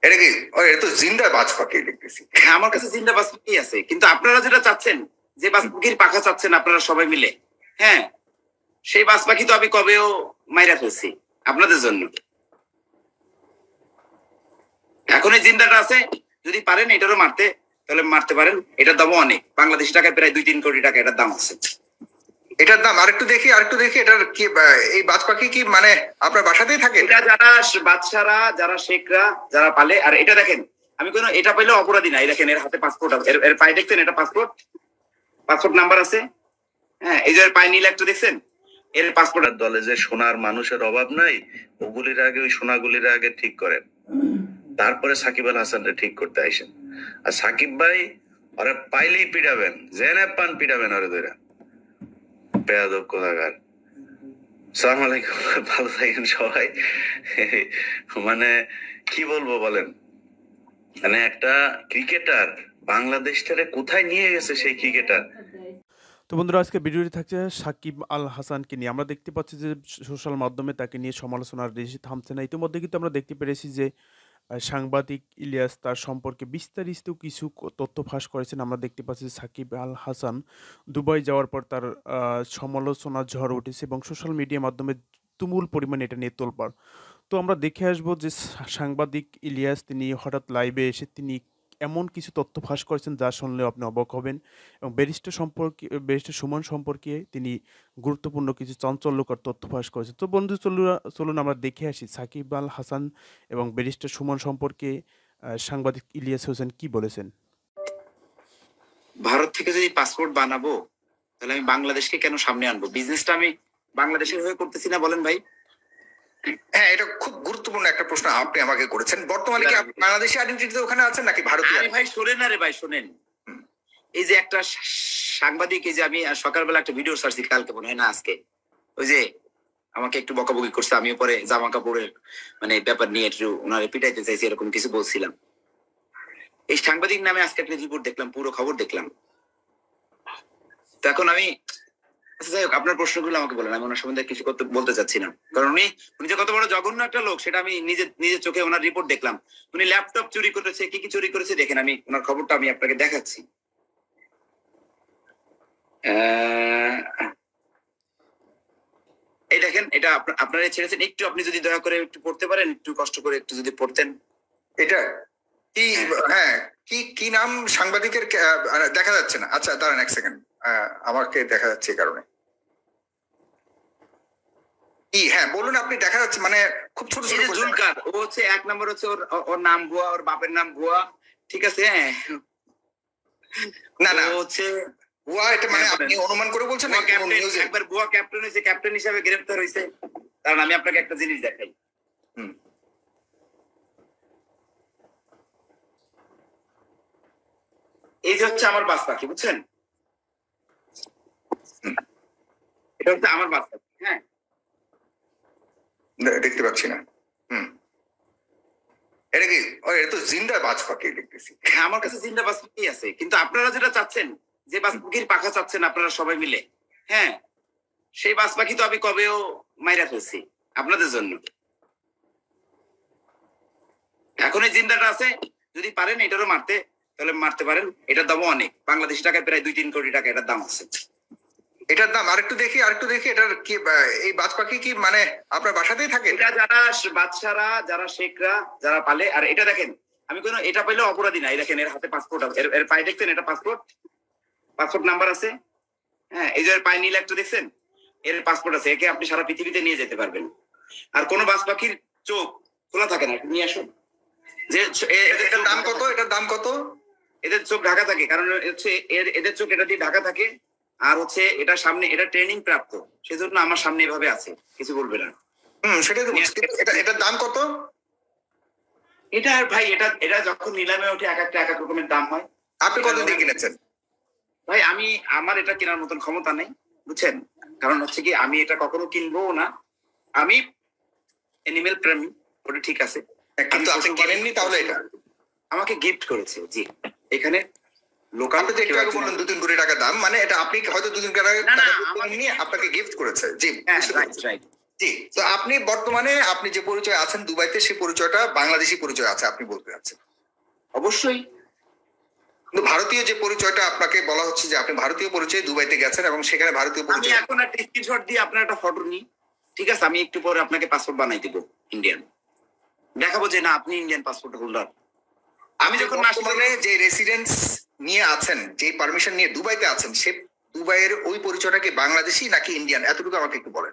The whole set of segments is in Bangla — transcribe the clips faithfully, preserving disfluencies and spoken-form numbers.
এটা কি এটা তো জিন্দা বাজ পাখি দেখতেছি। হ্যাঁ, আমার কাছে জিন্দা বাজ পাখি আছে, কিন্তু আপনারা যেটা চাচ্ছেন, যে বাজ পাখির পাখা চাচ্ছেন আপনারা সবাই মিলে, হ্যাঁ, সেই বাজ পাখি তো আমি কবেও মাইরা ফেলছি আপনাদের জন্য। এখন এই জিন্দাটা আছে, যদি পারেন এটারও মারতে তাহলে মারতে পারেন। এটার দামও অনেক, বাংলাদেশি টাকায় প্রায় দুই তিন কোটি টাকা এটার দাম আছে। এটার দাম আরেকটু দেখি আরেকটু দেখি এটার কি এই বাজ পাখি কি মানে আপনার বাসাতেই থাকে? এটা যারা বাদশারা, যারা শেখরা, যারা পালে। আর এটা দেখেন, আমি কোনো এটা পাইলে অপরাধী না। এই দেখেন এর হাতে পাসপোর্ট, এর পায়ে দেখছেন এটা পাসপোর্ট, পাসপোর্ট নাম্বার আছে। হ্যাঁ, এই যে পায়ে নীল একটা দেখছেন, এর পাসপোর্ট। দলে যে সোনার মানুষের অভাব নাই, ওগুলির আগে ওই সোনাগুলির আগে ঠিক করেন, তারপরে সাকিব আল হাসানটা ঠিক করতে আইসেন। আর সাকিব ভাই ওরা পাইলেই পিটাবেন, জেনে পান পিটাবেন ওরে ধরে। বেয়াদব কোথাকার। সালাম আলাইকুম, ভালো থাকেন সবাই। মানে কি বলবো বলেন, মানে একটা ক্রিকেটার বাংলাদেশটারে কোথায় নিয়ে গেছে সেই ক্রিকেটার। তো বন্ধুরা, আজকে ভিডিওটি থাকছে সাকিব আল হাসানকে নিয়ে। আমরা দেখতে পাচ্ছি যে সোশ্যাল মাধ্যমে তাকে নিয়ে সমালোচনার রেশি থামছে না। ইতিমধ্যে কিন্তু আমরা দেখতে পেরেছি যে সাংবাদিক ইলিয়াস তার সম্পর্কে বিস্তারিত কিছু তথ্য ফাঁস করেছেন। আমরা দেখতে পাচ্ছি যে সাকিব আল হাসান দুবাই যাওয়ার পর তার সমালোচনা ঝড় উঠেছে এবং সোশ্যাল মিডিয়ার মাধ্যমে তুমুল পরিমাণে এটা নিয়ে তোলপাড়। তো আমরা দেখে আসবো যে সাংবাদিক ইলিয়াস তিনি হঠাৎ লাইভে এসে তিনি এমন কিছু তথ্য ফাঁস করেছেন যা শুনলে আপনি অবাক হবেন, এবং ব্যারিস্টার সম্পর্কে ব্যারিস্টার সুমন সম্পর্কে তিনি গুরুত্বপূর্ণ কিছু চাঞ্চল্যকর তথ্য ফাঁস করেছেন। তো বন্ধু চলুন চলুন আমরা দেখে আসি সাকিব আল হাসান এবং ব্যারিস্টার সুমন সম্পর্কে সাংবাদিক ইলিয়াস হোসেন কি বলেছেন। ভারত থেকে যদি পাসপোর্ট বানাবো তাহলে আমি বাংলাদেশকে কেন সামনে আনবো? বিজনেসটা আমি বাংলাদেশের হয়ে করতেছি না, বলেন ভাই? হ্যাঁ, এটা খুব গুরুত্বপূর্ণ একটা প্রশ্ন আপনি আমাকে করেছেন। বর্তমানে কি বাংলাদেশি আইডেন্টিটি ওখানে আছেন নাকি ভারতীয়? আরে ভাই শোনেন, আরে ভাই শোনেন, এই যে একটা সাংবাদিক, এই যে আমি সকালবেলা একটা ভিডিও ছাড়ছি কালকে মনে হয় না আজকে, ওই যে আমাকে একটু বকাবকি করছে, আমি পরে জামা কাপড়ের মানে ব্যাপার নিয়ে একটু ওনারে পিটাইতে চাইছি, এরকম কিছু বলছিলাম। এই সাংবাদিক নামে আজকে একটা রিপোর্ট দেখলাম, পুরো খবর দেখলাম। তো এখন আমি আচ্ছা যাই হোক, আপনার প্রশ্নগুলো আমাকে বলেন, আমি ওনার সম্বন্ধে কিছু করতে বলতে চাচ্ছি না, কারণ উনি উনি যে কত বড় জঘন্য একটা লোক সেটা আমি নিজে নিজের চোখে ওনার রিপোর্ট দেখলাম। উনি ল্যাপটপ চুরি করেছে, কি কি চুরি করেছে দেখেন, আমি ওনার খবরটা আমি আপনাকে দেখাচ্ছি। এই দেখেন, এটা আপনারা ছেড়েছেন, একটু আপনি যদি দয়া করে একটু পড়তে পারেন, একটু কষ্ট করে একটু যদি পড়তেন। এটা কি? হ্যাঁ, কি কি নাম সাংবাদিকের? দেখা যাচ্ছে না। আচ্ছা দাঁড়ান এক সেকেন্ড, আমাকে দেখা যাচ্ছে এই কারণে। কি? হ্যাঁ বলুন, আপনি দেখা যাচ্ছে মানে খুব ছোট ছোট। জুলকার, ও হচ্ছে এক নম্বর, হচ্ছে ওর ওর নাম ভুয়া, ওর বাপের নাম ভুয়া, ঠিক আছে? হ্যাঁ, না না হচ্ছে ভুয়া, এটা মানে আপনি অনুমান করে বলছেন না? একবার ভুয়া ক্যাপ্টেন হয়েছে, ক্যাপ্টেন হিসাবে গ্রেফতার হয়েছে। কারণ আমি আপনাকে একটা জিনিস দেখাই, হুম, এই যে হচ্ছে আমার বাস পাখি, বুঝছেন? এটা হচ্ছে আমার বাস পাখি। হ্যাঁ, দেখতে পাচ্ছি না। হুম, এটা কি? এটা তো জিন্দা বাজ পাখি দেখতেছি। হ্যাঁ, আমার কাছে জিন্দা বাজ পাখি আছে, কিন্তু আপনারা যেটা চাচ্ছেন, যে বাজ পাখির পাখা চাচ্ছেন আপনারা সবাই মিলে, হ্যাঁ, সেই বাজ পাখি তো আমি কবেও মাইরা ফেলছি আপনাদের জন্য। এখন এই জিন্দাটা আছে, যদি পারেন এটারও মারতে তাহলে মারতে পারেন। এটার দামও অনেক, বাংলাদেশি টাকায় প্রায় দুই তিন কোটি টাকা এটার দাম আছে। এটার দাম আরেকটু দেখি আরেকটু দেখি এটার কি এই বাজ পাখি কি মানে আপনার বাসাতেই থাকে? এটা যারা বাদশারা, যারা শেখরা, যারা পালে। আর এটা দেখেন, আমি কোনো এটা পাইলে অপরাধী না। এই দেখেন এর হাতে পাসপোর্ট, এর পায়ে দেখছেন এটা পাসপোর্ট, পাসপোর্ট নাম্বার আছে। হ্যাঁ, এই যে পায়ে নীল একটা দেখছেন, এর পাসপোর্ট আছে। একে আপনি সারা পৃথিবীতে নিয়ে যেতে পারবেন। আর কোন বাজ পাখির চোখ খোলা থাকে না, নিয়ে আসুন। যে এটার দাম কত? এটার দাম কত? এদের চোখ ঢাকা থাকে, কারণ হচ্ছে এদের চোখ এটা দিয়ে ঢাকা থাকে। আর হচ্ছে এটা সামনে, এটা ট্রেনিং প্রাপ্ত, সেজন্য আমার সামনে এভাবে আছে, কিছু বলবে না। হম, সেটাই তো বলছি। এটা এটার দাম কত? এটা ভাই, এটা এটা যখন নিলামে ওঠে এক একটা এক এক রকমের দাম হয়। আপনি কত দিয়ে কিনেছেন? ভাই আমি, আমার এটা কেনার মতন ক্ষমতা নেই, বুঝছেন? কারণ হচ্ছে কি, আমি এটা কখনো কিনবো না। আমি অ্যানিমেল প্রেমী, ওটা ঠিক আছে, কিন্তু আপনি কিনেননি তাহলে? এটা আমাকে গিফট করেছে। জি, এখানে লোকাল দু তিন কোটি টাকা দাম, মানে এটা আপনি হয়তো দু তিন কোটি টাকা নিয়ে আপনাকে গিফট করেছে। জি, জি, তো আপনি বর্তমানে আপনি যে পরিচয় আছেন দুবাইতে, সেই পরিচয়টা বাংলাদেশি পরিচয় আছে আপনি বলতে যাচ্ছেন। অবশ্যই। কিন্তু ভারতীয় যে পরিচয়টা আপনাকে বলা হচ্ছে যে আপনি ভারতীয় পরিচয়ে দুবাইতে গেছেন এবং সেখানে ভারতীয় আমি পরিচয়। এখন একটা স্ক্রিনশট দিয়ে আপনার একটা ফটো নিই, ঠিক আছে? আমি একটু পরে আপনাকে পাসপোর্ট বানাই দিব ইন্ডিয়ান, দেখাবো যে না আপনি ইন্ডিয়ান পাসপোর্ট হোল্ডার। আমি যখন বর্তমানে যে রেসিডেন্স নিয়ে আছেন, যে পারমিশন নিয়ে দুবাইতে আছেন, সে দুবাইয়ের ওই পরিচয়টা কি বাংলাদেশি নাকি ইন্ডিয়ান, এতটুকু আমাকে একটু বলেন।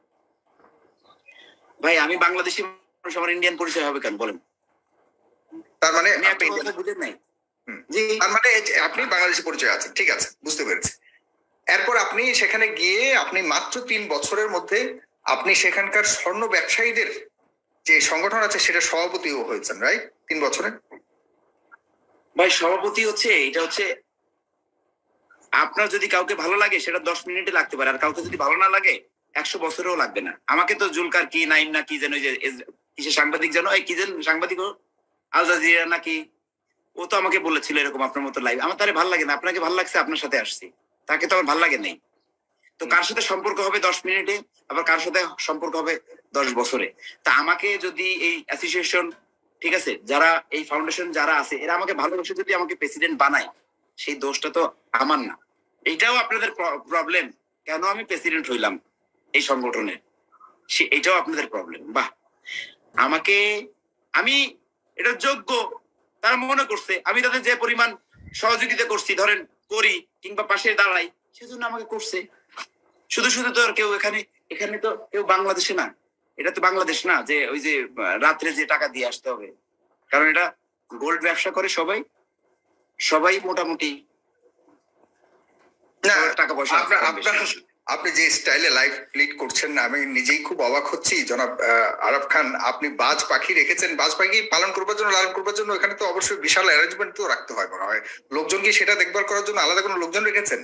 ভাই আমি বাংলাদেশি মানুষ, আমার ইন্ডিয়ান পরিচয় হবে কেন বলেন? তার মানে আমি একটা আপনি কথা বুঝেন নাই। হুম। জি, তার মানে এই যে আপনি বাংলাদেশি পরিচয় আছেন, ঠিক আছে, বুঝতে পেরেছি। এরপর আপনি সেখানে গিয়ে আপনি মাত্র তিন বছরের মধ্যে আপনি সেখানকার স্বর্ণ ব্যবসায়ীদের যে সংগঠন আছে সেটা সভাপতিও হয়েছেন, রাইট? তিন বছরে ভাই সভাপতি হচ্ছে এটা হচ্ছে আপনার যদি কাউকে ভালো লাগে সেটা দশ মিনিটে লাগতে পারে, আর কাউকে যদি ভালো না লাগে একশো বছরেও লাগবে না। আমাকে তো জুলকার কি নাইম না কি যেন, ওই যে কিসে সাংবাদিক যেন, এই কি যেন সাংবাদিক আল জাজিরা নাকি, ও তো আমাকে বলেছিল এরকম আপনার মতো লাইভ। আমার তারে ভালো লাগে না, আপনাকে ভালো লাগছে আপনার সাথে আসছি, তাকে তো আমার ভালো লাগে নাই। তো কার সাথে সম্পর্ক হবে দশ মিনিটে, আবার কার সাথে সম্পর্ক হবে দশ বছরে। তা আমাকে যদি এই অ্যাসোসিয়েশন, ঠিক আছে, যারা এই ফাউন্ডেশন যারা আছে এরা আমাকে ভালোবেসে যদি আমাকে প্রেসিডেন্ট বানায়, সেই দোষটা তো আমার না। এইটাও আপনাদের প্রবলেম, কেন আমি প্রেসিডেন্ট হইলাম এই সংগঠনের, এইটাও আপনাদের প্রবলেম। বাহ, আমাকে আমি এটা যোগ্য তারা মনে করছে, আমি তাদের যে পরিমাণ সহযোগিতা করছি, ধরেন করি কিংবা পাশে দাঁড়াই, সেজন্য আমাকে করছে। শুধু শুধু তো আর কেউ এখানে এখানে তো কেউ বাংলাদেশে না, এটা তো বাংলাদেশ না যে ওই যে রাত্রে যে টাকা দিয়ে আসতে হবে, কারণ এটা গোল্ড ব্যবসা করে সবাই, সবাই মোটামুটি টাকা পয়সা। আপনি যে স্টাইলে লাইফ লিড করছেন না, আমি নিজেই খুব অবাক হচ্ছি জনাব আরাফ খান। আপনি বাজ পাখি রেখেছেন, বাজ পাখি পালন করবার জন্য, লালন করবার জন্য এখানে তো অবশ্যই বিশাল অ্যারেঞ্জমেন্ট তো রাখতে হয় মনে হয়। লোকজন কি সেটা দেখভাল করার জন্য আলাদা কোনো লোকজন রেখেছেন?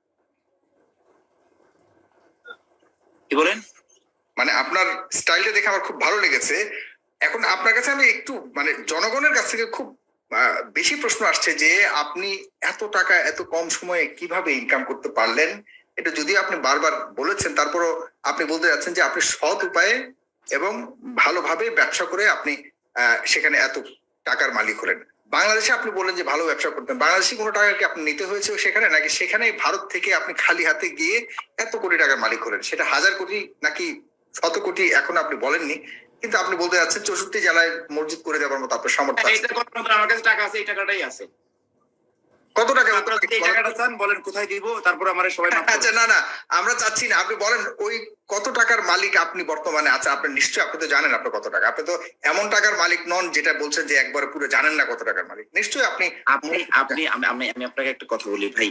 কি বলেন? মানে আপনার স্টাইলটা দেখে আমার খুব ভালো লেগেছে। এখন আপনার কাছে আমি একটু মানে জনগণের কাছ থেকে খুব বেশি প্রশ্ন আসছে যে আপনি এত টাকা এত কম সময়ে কিভাবে ইনকাম করতে পারলেন। এটা যদিও আপনি বারবার বলেছেন, তারপরও আপনি বলতে যাচ্ছেন যে আপনি সৎ উপায়ে এবং ভালোভাবে ব্যবসা করে আপনি আহ সেখানে এত টাকার মালিক হলেন। বাংলাদেশে আপনি বললেন যে ভালো ব্যবসা করতেন, বাংলাদেশি কোনো টাকা কি আপনি নিতে হয়েছে সেখানে, নাকি সেখানে ভারত থেকে আপনি খালি হাতে গিয়ে এত কোটি টাকার মালিক হলেন? সেটা হাজার কোটি নাকি শত কোটি এখন আপনি বলেননি, কিন্তু আপনি বলতে যাচ্ছেন চৌষট্টি জেলায় মসজিদ করে দেওয়ার মতো আপনার সামর্থ্য আছে। আমার কাছে টাকা আছে, এই টাকাটাই আছে। কত টাকা বলেন কোথায় দিব, তারপর আমার সবাই। আচ্ছা, না না আমরা চাচ্ছি না, আপনি বলেন ওই কত টাকার মালিক আপনি বর্তমানে আছে। আপনি নিশ্চয়ই, আপনি তো জানেন আপনি কত টাকা, আপনি তো এমন টাকার মালিক নন যেটা বলছেন যে একবারে পুরো জানেন না কত টাকার মালিক। নিশ্চয়ই আপনি আপনি আপনি আমি আমি আপনাকে একটা কথা বলি ভাই,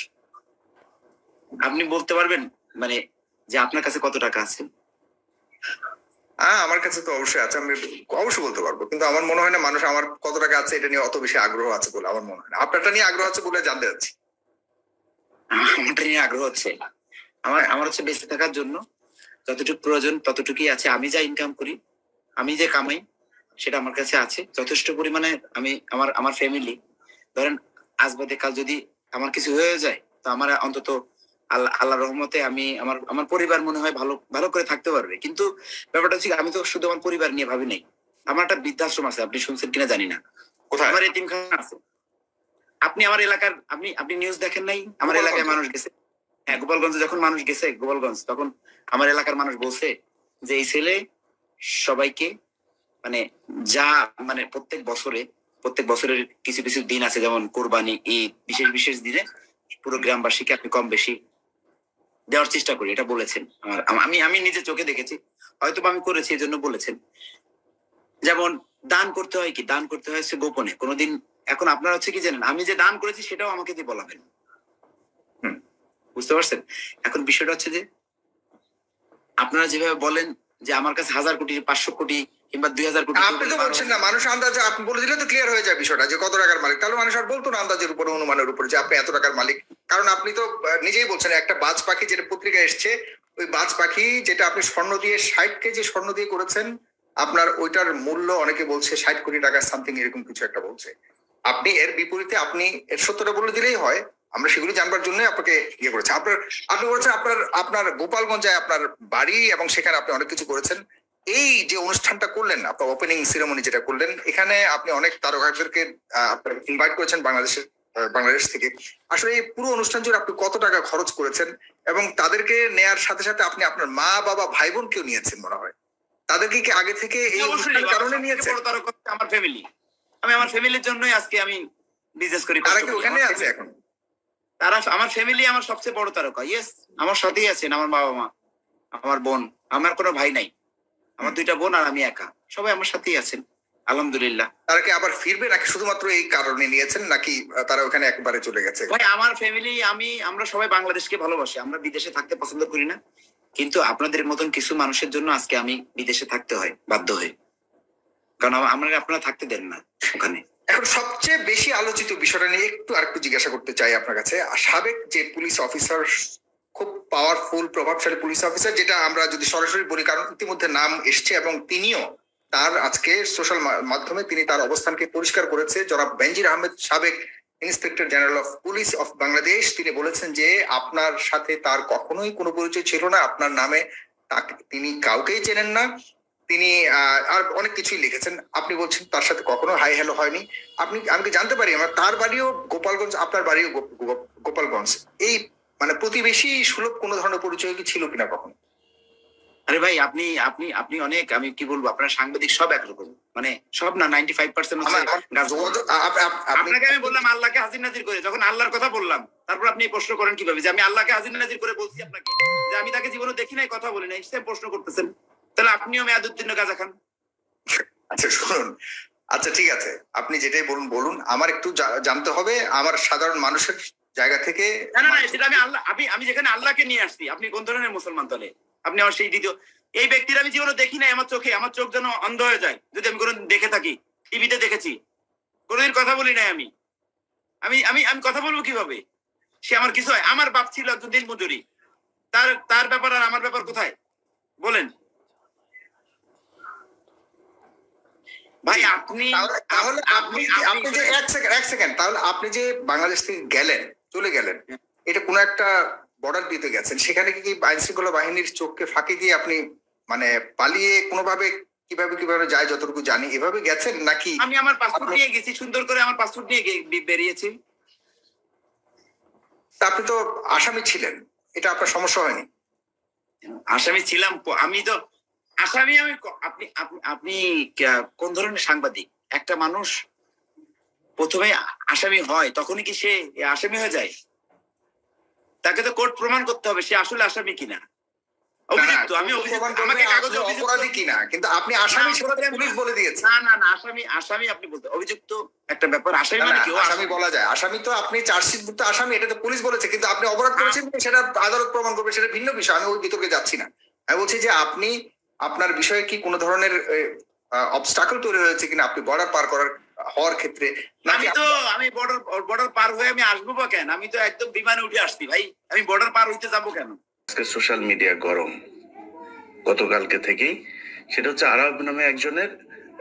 আপনি বলতে পারবেন মানে যে আপনার কাছে কত টাকা আছে? হ্যাঁ, আমার কাছে তো অবশ্যই আছে, আমি অবশ্যই বলতে পারবো, কিন্তু আমার মনে হয় না মানুষ আমার কত টাকা আছে এটা নিয়ে অত বেশি আগ্রহ আছে বলে আমার মনে হয় না। আপনারটা নিয়ে আগ্রহ আছে বলে জানতে চাচ্ছি। আমারটা নিয়ে আগ্রহ হচ্ছে, আমার আমার হচ্ছে বেঁচে থাকার জন্য যতটুকু প্রয়োজন ততটুকুই আছে। আমি যা ইনকাম করি, আমি যে কামাই, সেটা আমার কাছে আছে যথেষ্ট পরিমাণে। আমি আমার আমার ফ্যামিলি, ধরেন আজ বাদে কাল যদি আমার কিছু হয়ে যায়, তো আমার অন্তত আল্লাহ আল্লাহ রহমতে আমি আমার আমার পরিবার মনে হয় ভালো ভালো করে থাকতে পারবে। কিন্তু ব্যাপারটা হচ্ছে আমি তো শুধু আমার পরিবার নিয়ে ভাবি নাই, আমার একটা বৃদ্ধাশ্রম আছে, আপনি শুনছেন কিনা জানি না, কোথায়? আমার এতিমখানা আছে। আপনি আমার এলাকার আপনি আপনি নিউজ দেখেন নাই? আমার এলাকায় মানুষ গেছে, হ্যাঁ গোপালগঞ্জে যখন মানুষ গেছে গোপালগঞ্জ, তখন আমার এলাকার মানুষ বলছে যে এই ছেলে সবাইকে মানে যা মানে প্রত্যেক বছরে প্রত্যেক বছরের কিছু কিছু দিন আছে, যেমন কোরবানি, ঈদ, বিশেষ বিশেষ দিনে পুরো গ্রামবাসীকে আপনি কম বেশি দেওয়ার চেষ্টা করি, এটা বলেছেন। আমার আমি আমি নিজে চোখে দেখেছি, হয়তো আমি করেছি এই জন্য বলেছেন। যেমন দান করতে হয়, কি দান করতে হয় গোপনে, কোনোদিন। এখন আপনারা হচ্ছে কি জানেন, আমি যে দান করেছি সেটাও আমাকে দিয়ে বলাবেন, বুঝতে পারছেন? এখন বিষয়টা হচ্ছে যে আপনারা যেভাবে বলেন যে আমার কাছে হাজার কোটি, পাঁচশো কোটি কিংবা দুই হাজার কোটি, আপনি তো বলছেন না, মানুষ আন্দাজে আপনি বলে দিলে তো ক্লিয়ার হয়ে যায় বিষয়টা যে কত টাকার মালিক। তাহলে মানুষ আর বলতো না আন্দাজের উপরে, অনুমানের উপরে যে আপনি এত টাকার মালিক। কারণ আপনি তো নিজেই বলছেন একটা বাজ পাখি যেটা পত্রিকা এসছে, ওই বাজ পাখি যেটা আপনি স্বর্ণ দিয়ে ষাট কেজি স্বর্ণ দিয়ে করেছেন, আপনার ওইটার মূল্য অনেকে বলছে ষাট কোটি টাকা সামথিং, এরকম কিছু একটা বলছে। আপনি এর বিপরীতে আপনি এর সত্যটা বলে দিলেই হয় আমরা সেগুলি জানবার জন্য আপনাকে ইয়ে করেছি। আপনার আপনি বলেছেন আপনার আপনার গোপালগঞ্জে আপনার বাড়ি এবং সেখানে আপনি অনেক কিছু করেছেন। এই যে অনুষ্ঠানটা করলেন, আপনার ওপেনিং সেরেমনি যেটা করলেন, এখানে আপনি অনেক তারকাদেরকে আপনার ইনভাইট করেছেন বাংলাদেশের বাংলাদেশ থেকে। আসলে এই পুরো অনুষ্ঠান জুড়ে আপনি কত টাকা খরচ করেছেন এবং তাদেরকে নেয়ার সাথে সাথে আপনি আপনার মা বাবা ভাই বোনকেও নিয়েছেন মনে হয়, তাদেরকে কি আগে থেকে এই অনুষ্ঠানের কারণে নিয়েছেন? আমার ফ্যামিলি, আমি আমার ফ্যামিলির জন্যই আজকে আমি বিজনেস করি। তারা কি ওখানে আছে এখন? তারা আমার ফ্যামিলি আমার সবচেয়ে বড় তারকা। ইয়েস, আমার সাথেই আছেন আমার বাবা মা, আমার বোন, আমার কোনো ভাই নাই, আমার দুইটা বোন আর আমি একা, সবাই আমার সাথেই আছেন আলহামদুলিল্লাহ। তারা কি আবার ফিরবে নাকি শুধুমাত্র এই কারণে নিয়েছেন, নাকি তারা ওখানে একবারে চলে গেছে? ভাই আমার ফ্যামিলি, আমি আমরা সবাই বাংলাদেশকে ভালোবাসি, আমরা বিদেশে থাকতে পছন্দ করি না, কিন্তু আপনাদের মতন কিছু মানুষের জন্য আজকে আমি বিদেশে থাকতে হয়, বাধ্য হই, কারণ আমরা আপনারা থাকতে দেন না ওখানে। এখন সবচেয়ে বেশি আলোচিত বিষয়টা নিয়ে একটু আরেকটু জিজ্ঞাসা করতে চাই আপনার কাছে। সাবেক যে পুলিশ অফিসার, খুব পাওয়ারফুল প্রভাবশালী পুলিশ অফিসার, যেটা আমরা যদি সরাসরি বলি, কারণ ইতিমধ্যে নাম এসছে এবং তিনিও তার আজকে সোশ্যাল মাধ্যমে তিনি তার অবস্থানকে পরিষ্কার করেছে। জনাব বেনজির আহমেদ, সাবেক inspector general of police of Bangladesh, তিনি বলেছেন যে আপনার সাথে তার কখনোই কোনো পরিচয় ছিল না, আপনার নামে তাকে তিনি কাউকেই চেনেন না, তিনি আহ আর অনেক কিছুই লিখেছেন। আপনি বলছেন তার সাথে কখনো হাই হ্যালো হয়নি। আপনি আমি কি জানতে পারি, আমার তার বাড়িও গোপালগঞ্জ, আপনার বাড়িও গোপালগঞ্জ, এই মানে প্রতিবেশী সুলভ কোনো ধরনের পরিচয় কি ছিল কিনা কখনো? আরে ভাই আপনি আপনি আপনি অনেক, আমি কি বলবো, আপনার সাংবাদিক সব একরকম, মানে সব না, নাইনটি ফাইভ পার্সেন্ট। আপনাকে আমি বললাম আল্লাহকে হাজির নাজির করে, যখন আল্লাহর কথা বললাম তারপর আপনি প্রশ্ন করেন কিভাবে যে আমি আল্লাহকে হাজির নাজির করে বলছি আপনাকে যে আমি তাকে জীবনে দেখি নাই, কথা বলি নাই, সে প্রশ্ন করতেছেন, তাহলে আপনিও মেয়াদুদ্দিন গাঁজা খান। আচ্ছা শুনুন, আচ্ছা ঠিক আছে, আপনি যেটাই বলুন বলুন, আমার একটু জানতে হবে আমার সাধারণ মানুষের জায়গা থেকে। না না সেটা আমি আল্লাহ, আমি আমি যেখানে আল্লাহকে নিয়ে আসছি, আপনি কোন ধরনের মুসলমান তাহলে? আপনি আমার সেই দ্বিতীয়, এই ব্যক্তির আমি জীবনে দেখি নাই, আমার চোখে, আমার চোখ যেন অন্ধ হয়ে যায় যদি আমি কোনো দেখে থাকি, টিভিতে দেখেছি, কোনোদিন কথা বলি নাই আমি, আমি আমি আমি কথা বলবো কিভাবে? সে আমার কিছু হয়, আমার বাপ ছিল একজন দিন মজুরি, তার তার ব্যাপার আর আমার ব্যাপার কোথায় বলেন ভাই? আপনি তাহলে আপনি আপনি যে এক সেকেন্ড এক সেকেন্ড তাহলে আপনি যে বাংলাদেশ থেকে গেলেন, চলে গেলেন, এটা কোনো একটা বর্ডার দিতে গেছেন, সেখানে কি আইন শৃঙ্খলা বাহিনীর চোখকে ফাঁকি দিয়ে আপনি মানে পালিয়ে কোনোভাবে কিভাবে কিভাবে যায় যতটুকু জানি এভাবে গেছেন, নাকি? আমি আমার পাসপোর্ট নিয়ে গেছি, সুন্দর করে আমার পাসপোর্ট নিয়ে বেরিয়েছি। আপনি তো আসামি ছিলেন, এটা আপনার সমস্যা হয়নি? আসামি ছিলাম আমি তো, আসামি আমি, আপনি আপনি কোন ধরনের সাংবাদিক? একটা মানুষ প্রথমে আসামি হয় তখনই কি সে আসামি হয়ে যায়? তাকে তো কোর্ট প্রমাণ করতে হবে সে আসলে আসামি কিনা, অভিযুক্ত। আমি আমাকে কাগজে অপরাধী কিনা, কিন্তু আপনি আসামি পুলিশ বলে দিয়েছে। না না না আসামি, আসামি আপনি বলতে, অভিযুক্ত একটা ব্যাপার, আসামি মানে কি? আসামি বলা যায়, আসামি তো আপনি চার্জশিট ভুক্ত আসামি, এটা তো পুলিশ বলেছে, কিন্তু আপনি অপরাধ করেছেন সেটা আদালত প্রমাণ করবে, সেটা ভিন্ন বিষয়, আমি ওই বিতর্কে যাচ্ছি না। আমি বলছি যে আপনি আপনার বিষয়ে কি কোনো ধরনের অবস্টাকল তৈরি হয়েছে কিনা আপনি বর্ডার পার করার হওয়ার ক্ষেত্রে? আমি তো আমি বর্ডার বর্ডার পার হয়ে আমি আসবো বা কেন? আমি তো একদম বিমানে উঠে আসছি ভাই, আমি বর্ডার পার হইতে যাবো কেন? সোশ্যাল মিডিয়া গরম গতকালকে থেকেই, সেটা হচ্ছে আরব নামে একজনের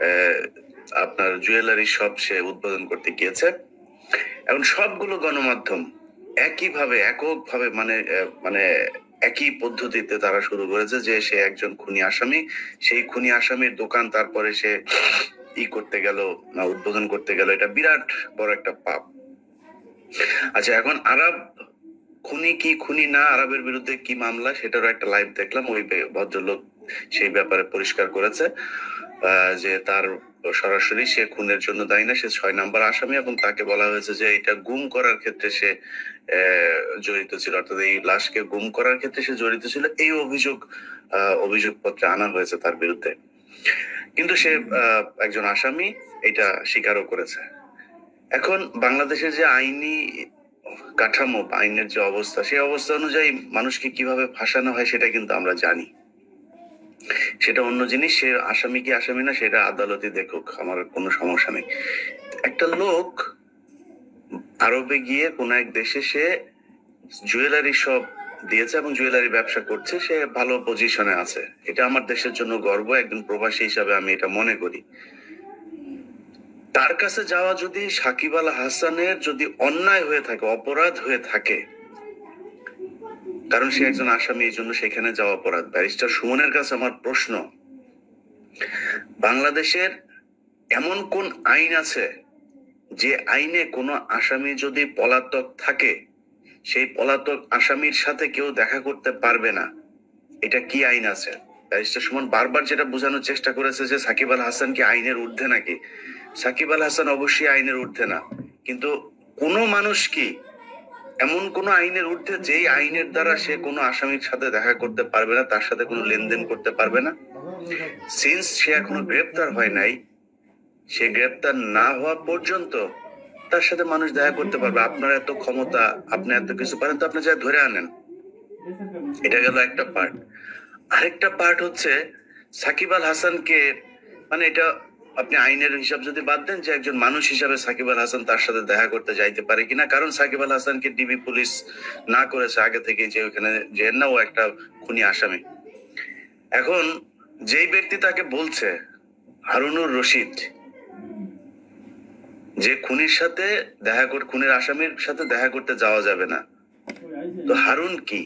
আপনার জুয়েলারি শপ সে উদ্বোধন করতে গিয়েছে। এখন সবগুলো গণমাধ্যম একইভাবে এককভাবে মানে মানে একই পদ্ধতিতে তারা শুরু করেছে যে সে একজন খুনি আসামি, সেই খুনি আসামির দোকান তারপরে সে ই করতে গেল না উদ্বোধন করতে গেল, এটা বিরাট বড় একটা পাপ। আচ্ছা এখন আরব খুনি কি খুনি না, আরবের বিরুদ্ধে কি মামলা, সেটারও একটা লাইভ দেখলাম, ওই ভদ্রলোক সেই ব্যাপারে পরিষ্কার করেছে যে তার সরাসরি সে খুনের জন্য দায়ী না, সে ছয় নাম্বার আসামি, এবং তাকে বলা হয়েছে যে এটা গুম করার ক্ষেত্রে সে জড়িত ছিল, অর্থাৎ এই লাশকে গুম করার ক্ষেত্রে সে জড়িত ছিল, এই অভিযোগ অভিযোগপত্রে আনা হয়েছে তার বিরুদ্ধে। কিন্তু সে একজন আসামি, এটা স্বীকারও করেছে। এখন বাংলাদেশের যে আইনি কাঠামো, আইনের যে অবস্থা, সেই অবস্থা অনুযায়ী মানুষকে কিভাবে ফাঁসানো হয় সেটা কিন্তু আমরা জানি, সেটা অন্য জিনিস। সে আসামি কি আসামি না সেটা আদালতে দেখুক, আমার কোনো সমস্যা নেই। একটা লোক আরবে গিয়ে কোন এক দেশে সে জুয়েলারি শপ দিয়েছে এবং জুয়েলারি ব্যবসা করছে, সে ভালো পজিশনে আছে, এটা আমার দেশের জন্য গর্ব, একজন প্রবাসী হিসাবে আমি এটা মনে করি। তার কাছে যাওয়া যদি সাকিব আল হাসানের যদি অন্যায় হয়ে থাকে, অপরাধ হয়ে থাকে, কারণ সে একজন আসামি, এই জন্য সেখানে যাওয়া অপরাধ। ব্যারিস্টার সুমনের কাছে আমার প্রশ্ন, বাংলাদেশের এমন কোন আইন আছে যে আইনে কোনো আসামি যদি পলাতক থাকে, সেই পলাতক আসামির সাথে কেউ দেখা করতে পারবে না? এটা কি আইন আছে? ব্যারিস্টার সুমন বারবার যেটা বোঝানোর চেষ্টা করেছে যে সাকিব আল হাসান কি আইনের ঊর্ধ্বে নাকি। সাকিব আল হাসান অবশ্যই আইনের ঊর্ধ্বে না, কিন্তু কোনো মানুষ কি এমন কোন আইনের ঊর্ধ্বে যেই আইনের দ্বারা সে কোনো আসামির সাথে দেখা করতে পারবে না, তার সাথে কোনো লেনদেন করতে পারবে না? সিন্স সে এখনো গ্রেপ্তার হয় নাই, সে গ্রেপ্তার না হওয়া পর্যন্ত তার সাথে মানুষ দেখা করতে পারবে। আপনার এত ক্ষমতা, আপনি এত কিছু পারেন, তো আপনি যা ধরে আনেন। এটা গেল একটা পার্ট। আরেকটা পার্ট হচ্ছে সাকিব আল হাসানকে, মানে এটা আপনি আইনের হিসাব যদি বাদ দেন, যে একজন মানুষ হিসাবে সাকিব আল হাসান তার সাথে দেখা করতে যাইতে পারে কিনা, কারণ সাকিব আল হাসানকে ডিবি পুলিশ না করেছে আগে থেকে যে ওখানে যে না ও একটা খুনি আসামি। এখন যেই ব্যক্তি তাকে বলছে, হারুনুর রশিদ, যে খুনির সাথে দেখা করতে, খুনের আসামির সাথে দেখা করতে যাওয়া যাবে না, তো হারুন কি?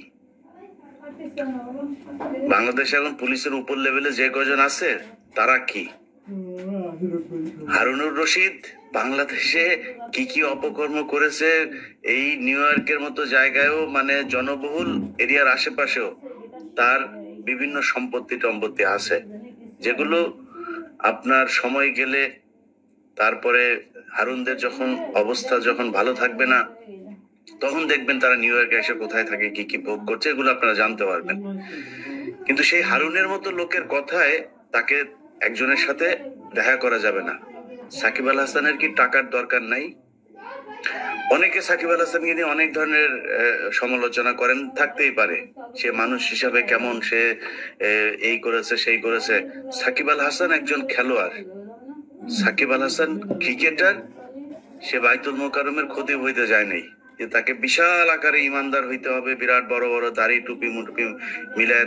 বাংলাদেশে এখন পুলিশের উপর লেভেলে যে কজন আছে তারা কি? হারুনুর রশিদ বাংলাদেশে কি কি অপকর্ম করেছে, এই নিউ ইয়র্কের মতো জায়গায়ও, মানে জনবহুল এরিয়ার আশেপাশেও তার বিভিন্ন সম্পত্তি টম্পত্তি আছে, যেগুলো আপনার সময় গেলে, তারপরে হারুনদের যখন অবস্থা যখন ভালো থাকবে না, তখন দেখবেন তারা নিউ ইয়র্কে এসে কোথায় থাকে, কি কি ভোগ করছে, এগুলো আপনারা জানতে পারবেন। কিন্তু সেই হারুনের মতো লোকের কথায় তাকে একজনের সাথে দেখা করা যাবে না। সাকিব আল হাসানের কি টাকার দরকার নাই? অনেকে সাকিব আল হাসানকে নিয়ে অনেক ধরনের সমালোচনা করেন, থাকতেই পারে, সে মানুষ হিসাবে কেমন, সে এই করেছে সেই করেছে। সাকিব আল হাসান একজন খেলোয়াড়, সাকিব আল হাসান ক্রিকেটার, সে বাইতুল মোকাররমের খতিব হইতে যায় নাই যে তাকে বিশাল আকারে ইমানদার হইতে হবে, বিরাট বড় বড় দাড়ি টুপি মুটুপি মিলায়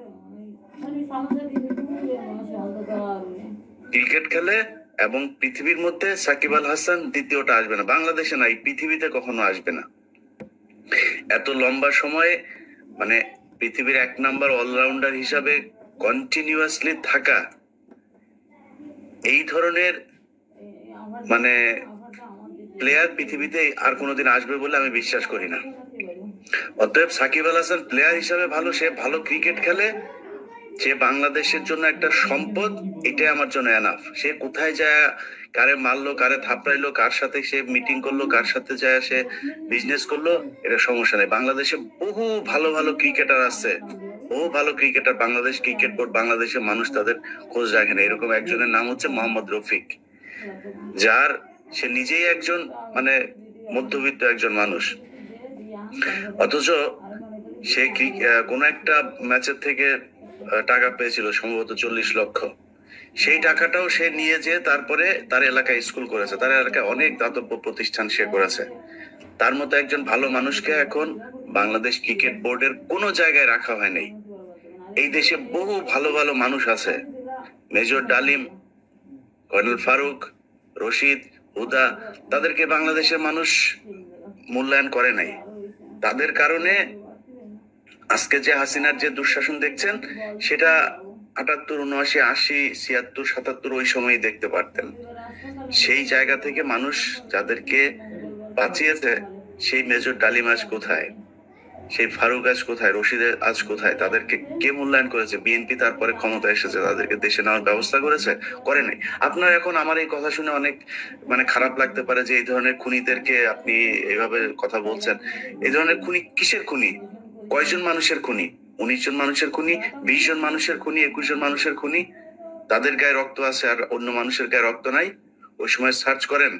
ক্রিকেট খেলে। এবং পৃথিবীর মধ্যে সাকিব আল হাসান দ্বিতীয়টা আসবে না, বাংলাদেশে নাই, পৃথিবীতে কখনো আসবে না। এত লম্বা সময়ে মানে পৃথিবীর এক নাম্বার অলরাউন্ডার হিসাবে কন্টিনিউয়াসলি থাকা, এই ধরনের মানে প্লেয়ার পৃথিবীতে আর কোনোদিন আসবে বলে আমি বিশ্বাস করি না। অতএব সাকিব আল হাসান প্লেয়ার হিসাবে ভালো, সে ভালো ক্রিকেট খেলে, সে বাংলাদেশের জন্য একটা সম্পদ, এটাই আমার জন্য এনাফ। সে কোথায় যায়, কারে মারলো, কারে থাপড়াইলো, কার সাথে সে মিটিং করলো, কার সাথে যায় সে বিজনেস করলো, এটা সমস্যা নেই। বাংলাদেশে বহু ভালো ভালো ক্রিকেটার আছে, বহু ভালো ক্রিকেটার, বাংলাদেশ ক্রিকেট বোর্ড, বাংলাদেশের মানুষ তাদের খোঁজ রাখে না। এরকম একজনের নাম হচ্ছে মোহাম্মদ রফিক, যার সে নিজেই একজন মানে মধ্যবিত্ত একজন মানুষ, অথচ সে কোন একটা ম্যাচের থেকে টাকা পেয়েছিল সম্ভবত চল্লিশ লক্ষ। সেই টাকাটাও সে নিয়ে যে তারপরে তার এলাকায় স্কুল করেছে, তার এলাকায় অনেক দাতব্য প্রতিষ্ঠান সে করেছে। তার মতো একজন ভালো মানুষকে এখন বাংলাদেশ ক্রিকেট বোর্ডের কোনো জায়গায় রাখা হয় নাই। এই দেশে বহু ভালো ভালো মানুষ আছে, মেজর ডালিম, কর্নেল ফারুক, রশিদ, হুদা, তাদেরকে বাংলাদেশের মানুষ মূল্যায়ন করে নাই। তাদের কারণে আজকে যে হাসিনার যে দুঃশাসন দেখছেন, সেটা আটাত্তর, উনআশি, আশি, ছিয়াত্তর, সাতাত্তর ওই সময় দেখতে পারতেন। সেই জায়গা থেকে মানুষ যাদেরকে বাঁচিয়েছে, সেই মেজর ডালিম আজ কোথায়, সেই ফারুক আজ কোথায়, রশিদ আজ কোথায়? তাদেরকে কে মূল্যায়ন করেছে? বিএনপি তারপরে ক্ষমতা এসেছে, তাদেরকে দেশে নেওয়ার ব্যবস্থা করেছে? করে নাই। আপনার এখন আমার এই কথা শুনে অনেক মানে খারাপ লাগতে পারে যে এই ধরনের খুনিদেরকে আপনি এইভাবে কথা বলছেন। এই ধরনের খুনি কিসের খুনি? কয়জন মানুষের খুনি? উনিশ জন মানুষের খুনি, বিশ জন মানুষের খুনি, একুশ জন মানুষের খুনি। তাদের গায়ে রক্ত আছে আর অন্য মানুষের গায়ে রক্ত নাই। ওই সময় সার্চ করেন,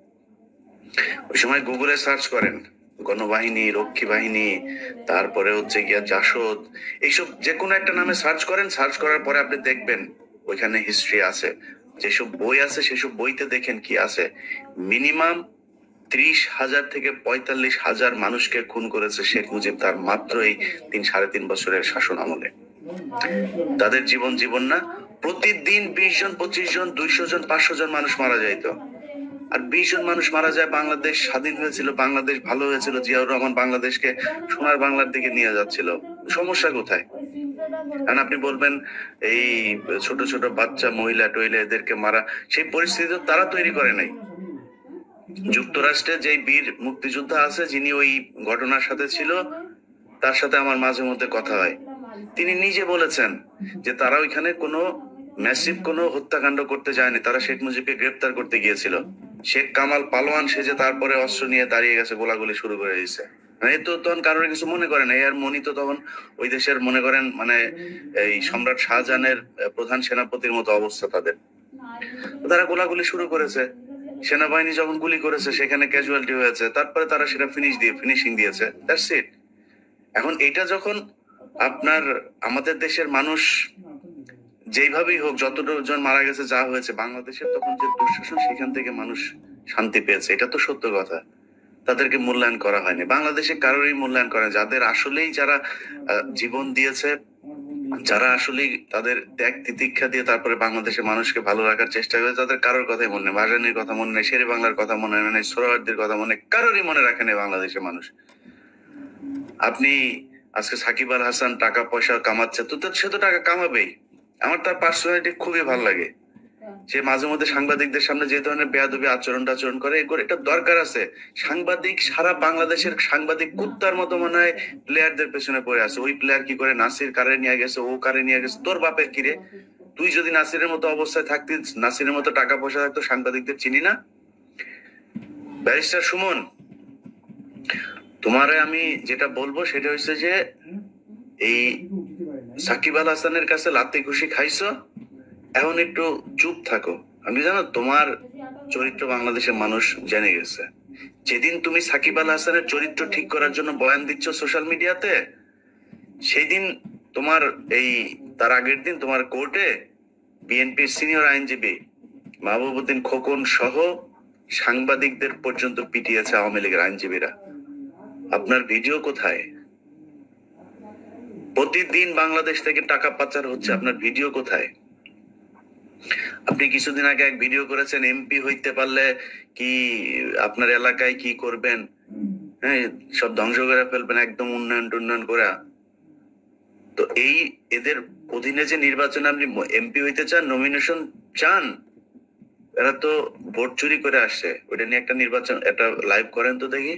ওই সময় গুগলে সার্চ করেন, গণবাহিনী, রক্ষী বাহিনী, তারপরে হচ্ছে গিয়া জাসদ, এইসব যে কোনো একটা নামে সার্চ করেন। সার্চ করার পরে আপনি দেখবেন ওইখানে হিস্ট্রি আছে, যেসব বই আছে সেসব বইতে দেখেন কি আছে। মিনিমাম ত্রিশ হাজার থেকে পঁয়তাল্লিশ হাজার মানুষকে খুন করেছে শেখ মুজিব তার মাত্র এই তিন সাড়ে তিন বছরের শাসন আমলে। তাদের জীবন জীবন না, প্রতিদিন বিশ জন, পঁচিশ জন, দুইশো জন, পাঁচশো জন মানুষ মারা যাইতো। আর বিশ জন মানুষ মারা যায়। বাংলাদেশ স্বাধীন হয়েছিল, বাংলাদেশ ভালো হয়েছিল, জিয়াউর রহমান বাংলাদেশকে সোনার বাংলার দিকে নিয়ে যাচ্ছিল। সমস্যা কোথায়? কারণ আপনি বলবেন এই ছোট ছোট বাচ্চা, মহিলা টহিলা এদেরকে মারা, সেই পরিস্থিতি তো তারা তৈরি করে নাই। যুক্তরাষ্ট্রে যে বীর মুক্তিযোদ্ধা আছে, যিনি ওই ঘটনার সাথে ছিল, তার সাথে আমার মাঝে মধ্যে কথা হয়। তিনি নিজে বলেছেন যে তারা ওইখানে কোনো ম্যাসিভ কোনো হত্যাকাণ্ড করতে যায়নি, তারা শেখ মুজিবকে গ্রেপ্তার করতে গিয়েছিল। শেখ কামাল পালোয়ান সেজে তারপরে অস্ত্র নিয়ে দাঁড়িয়ে গেছে, গোলাগুলি শুরু করে দিয়েছে। মানে তো তখন কারোর কিছু মনে করেন, এর মনি তো তখন ওই দেশের মনে করেন মানে এই সম্রাট শাহজাহানের প্রধান সেনাপতির মতো অবস্থা তাদের। তারা গোলাগুলি শুরু করেছে, সেনাবাহিনী যখন গুলি করেছে সেখানে ক্যাজুয়ালিটি হয়েছে, তারপরে তারা সেটা ফিনিশ দিয়ে ফিনিশিং দিয়েছে, দ্যাটস ইট। এখন এটা যখন আপনার আমাদের দেশের মানুষ যেইভাবেই হোক, যতটুকু জন মারা গেছে, যা হয়েছে বাংলাদেশের, তখন যে দুঃশাসন, সেখান থেকে মানুষ শান্তি পেয়েছে, এটা তো সত্য কথা। তাদেরকে মূল্যায়ন করা হয়নি, বাংলাদেশে কারোরই মূল্যায়ন করে না। যাদের আসলেই যারা জীবন দিয়েছে, যারা আসলেই তাদের ত্যাগ তিতিক্ষা দিয়ে তারপরে বাংলাদেশের মানুষকে ভালো রাখার চেষ্টা করে, তাদের কারোর কথাই মনে নেই। ভাসানীর কথা মনে নেই, শেরে বাংলার কথা মনে নেই, সোহরাওয়ার্দীর কথা মনে নেই, কারোরই মনে রাখে নেই বাংলাদেশের মানুষ। আপনি আজকে সাকিব আল হাসান টাকা পয়সা কামাচ্ছে, তো সে তো টাকা কামাবেই। আমার তার পার্সোনালিটি খুবই ভালো লাগে। যে মাঝে মধ্যে সাংবাদিকদের সামনে যে ধরনের বেয়াদবি আচরণ আচরণ করে, এগুলো এটা দরকার আছে। সাংবাদিক সারা বাংলাদেশের সাংবাদিক কুত্তার মতো মনে হয় প্লেয়ারদের পেছনে পড়ে আছে। ওই প্লেয়ার কি করে, নাসির কারে নিয়ে গেছে, ও কারে নিয়ে গেছে, তোর বাপের কিরে? তুই যদি নাসিরের মতো অবস্থায় থাকতিস, নাসিরের মতো টাকা পয়সা থাকতো, সাংবাদিকদের চিনি না? ব্যারিস্টার সুমন, তোমারে আমি যেটা বলবো সেটা হচ্ছে যে এই সাকিব আল হাসানের কাছে লাত্তি ঘুষি খাইছো, এখন একটু চুপ থাকো। আমি জানো তোমার চরিত্র বাংলাদেশের মানুষ জেনে গেছে। যেদিন তুমি সাকিব আল হাসানের চরিত্র ঠিক করার জন্য বয়ান দিচ্ছ সোশ্যাল মিডিয়াতে, সেই দিন তোমার এই তার আগের দিন তোমার কোর্টে বিএনপির সিনিয়র আইনজীবী মাহবুবউদ্দিন খোকন সহ সাংবাদিকদের পর্যন্ত পিটিয়েছে আওয়ামী লীগের আইনজীবীরা। আপনার ভিডিও কোথায়? প্রতিদিন বাংলাদেশ থেকে টাকা পাচার হচ্ছে, আপনার ভিডিও কোথায়? আপনি কিছুদিন আগে এক ভিডিও করেছেন, এমপি হইতে পারলে কি আপনার এলাকায় কি করবেন, হ্যাঁ সব ধ্বংস করে ফেলবেন, একদম উন্নয়ন টুন্নয়ন করে। তো এই এদের অধীনে যে নির্বাচনে আপনি এমপি হইতে চান, নমিনেশন চান, এরা তো ভোট চুরি করে আসছে। ওইটা নিয়ে একটা নির্বাচন, একটা লাইভ করেন তো দেখি।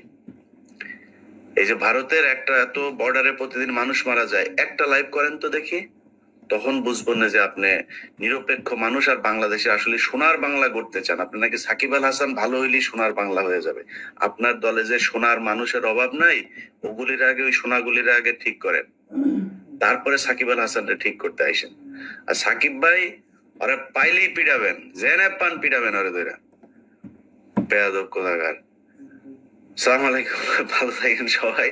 এই যে ভারতের একটা এত বর্ডারে প্রতিদিন মানুষ মারা যায়, একটা লাইভ করেন তো দেখি, তখন বুঝবেন না যে আপনি নিরপেক্ষ মানুষ আর বাংলাদেশে আসলে সোনার বাংলা গড়তে চান। আপনি নাকি সাকিব আল হাসান ভালো হইলেই সোনার বাংলা হয়ে যাবে। আপনার দলে যে সোনার মানুষের অভাব নাই, ওগুলির আগে ওই সোনাগুলির আগে ঠিক করেন, তারপরে সাকিব আল হাসানটা ঠিক করতে আইসেন। আর সাকিব ভাই ওরা পাইলেই পিটাবেন, জেনে পান পিটাবেন ওরে ধরে, বেয়াদব কোথাকার। সালাম আলাইকুম, ভালো থাকেন সবাই।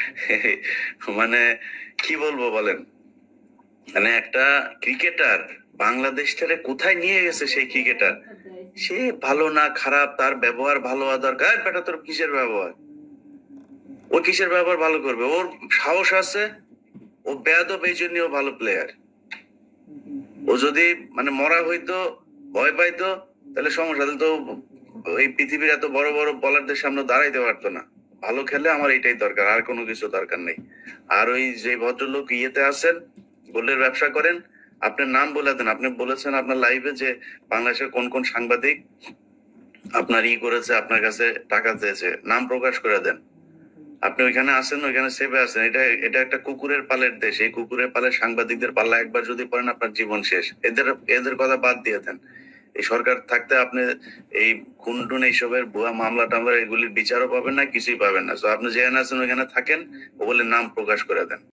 মানে কি বলবো বলেন, মানে একটা ক্রিকেটার বাংলাদেশটারে কোথায় নিয়ে গেছে সেই ক্রিকেটার। সে ভালো না খারাপ, তার ব্যবহার ভালো হওয়া দরকার। বেটা তোর কিসের ব্যবহার? ও কিসের ব্যবহার ভালো করবে? ওর সাহস আছে, ও বেয়াদব, এই জন্য ভালো প্লেয়ার। ও যদি মানে মরা হইতো, ভয় পাইতো, তাহলে সমস্যা, তাহলে তো এই পৃথিবীর এত বড় বড় বলারদের সামনে দাঁড়াইতে পারতো না। ভালো খেলে আমার এটাই দরকার, আর কোনো কিছু দরকার নেই। আর ওই যে ভদ্রলোক ইয়েতে আছেন, গোল্ডের ব্যবসা করেন, আপনার নাম বলে দেন। আপনি বলেছেন আপনার লাইভে যে বাংলাদেশের কোন কোন সাংবাদিক আপনার ই করেছে, আপনার কাছে টাকা চেয়েছে, নাম প্রকাশ করে দেন। আপনি ওইখানে আছেন, ওইখানে সেভে আছেন। এটা এটা একটা কুকুরের পালের দেশ। এই কুকুরের পালের সাংবাদিকদের পাল্লা একবার যদি পড়েন, আপনার জীবন শেষ। এদের এদের কথা বাদ দিয়ে দেন। এই সরকার থাকতে আপনি এই খুন টুন এইসবের ভুয়া মামলা টামলা এগুলির বিচারও পাবেন না, কিছুই পাবেন না। তো আপনি যেখানে আছেন ওইখানে থাকেন, ও বলে নাম প্রকাশ করে দেন।